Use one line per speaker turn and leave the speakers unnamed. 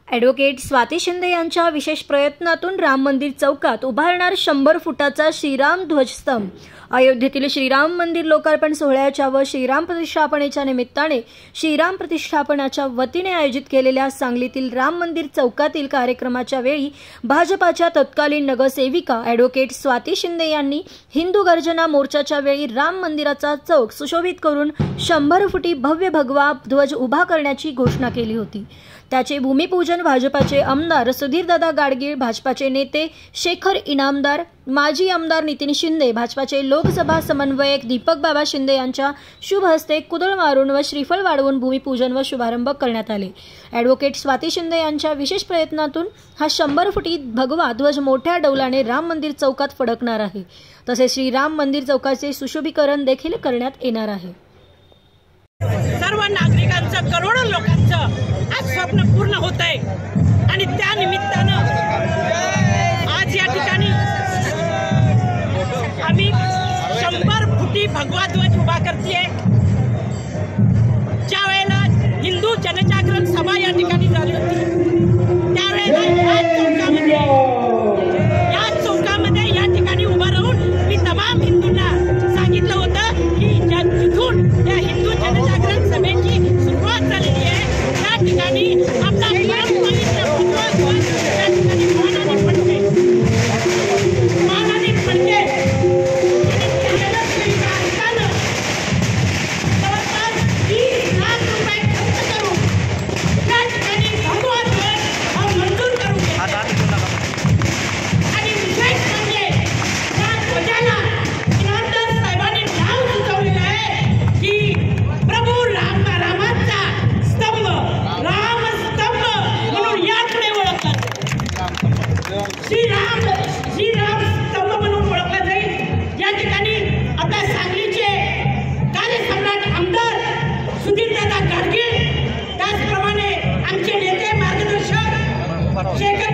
Advocate Swati Shinde यांच्या विशेष प्रयत्नातून राम मंदिर चौकात उभारणार 100 फुटाचा श्रीराम ध्वजस्तंभ। अयोध्येतील श्रीराम मंदिर लोकार्पण सोहळ्याच्या व श्रीराम प्रतिष्ठापनेच्या निमित्ताने श्रीराम प्रतिष्ठापनाच्या वतीने आयोजित केलेल्या सांगलीतील राम मंदिर चौकातील कार्यक्रमाच्या वेळी भाजपाच्या तत्कालीन नगरसेविका ॲडव्होकेट स्वाती शिंदे यांनी हिंदू गर्जना मोर्चाच्या वेळी राम मंदिराचा चौक सुशोभित करून 100 फुटी भव्य भगवा ध्वज उभा करण्याची घोषणा केली होती। त्याचे भूमिपूजन भाजपाचे आमदार सुधीरदादा गाडगीळ, भाजपाचे नेते शेखर इनामदार, माजी आमदार नितीन शिंदे, भाजपाचे लोकसभा समन्वयक दीपक बाबा शिंदे यांच्या शुभ हस्ते कुदळ मारून व श्रीफळ वाढवून भूमिपूजन व शुभारंभ करण्यात आले। ॲडव्होकेट स्वाती शिंदे यांच्या विशेष प्रयत्नातून हा 100 फुटी भगवा ध्वज मोठ्या डौलाने राम मंदिर चौकात फडकणार आहे। तसेच श्रीराम मंदिर चौकाचे सुशोभीकरण देखील करण्यात येणार आहे।
सर्व नागरिकांचं, करोडो लोकांचं आज स्वप्न पूर्ण होत आहे आणि त्या निमित्तानं आज या ठिकाणी आम्ही 100 फुटी भगवा ध्वज उभा करतेय। ज्या वेळेला हिंदू जनजागरण सभा या ठिकाणी झाली होती त्यावेळेला या चौकामध्ये या ठिकाणी उभा राहून मी तमाम हिंदूंना सांगितलं होतं की ज्या तिथून त्या हिंदू जनजागरण सभेची सुरुवात झालेली आहे त्या ठिकाणी आपला मानाने फडके श्रीराम स्तंभ म्हणून ओळखला जाईल। या ठिकाणी आपल्या सांगलीचे कार्यसम्राट आमदार सुधीरदादा गाडगीळ, त्याचप्रमाणे आमचे नेते मार्गदर्शक शेखर